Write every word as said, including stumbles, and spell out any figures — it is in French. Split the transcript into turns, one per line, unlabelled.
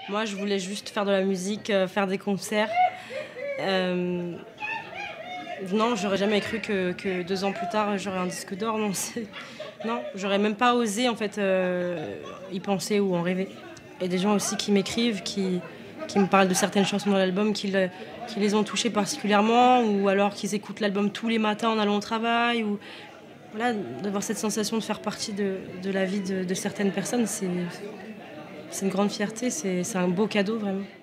Moi, je voulais juste faire de la musique, euh, faire des concerts. Euh, non, j'aurais jamais cru que, que deux ans plus tard, j'aurais un disque d'or. Non, c'est- non, j'aurais même pas osé en fait euh, y penser ou en rêver. Et des gens aussi qui m'écrivent, qui, qui me parlent de certaines chansons dans l'album, qui, le- qui les ont touchées particulièrement, ou alors qu'ils écoutent l'album tous les matins en allant au travail. Ou voilà, d'avoir cette sensation de faire partie de, de la vie de, de certaines personnes, c'est c'est une grande fierté, c'est c'est un beau cadeau vraiment.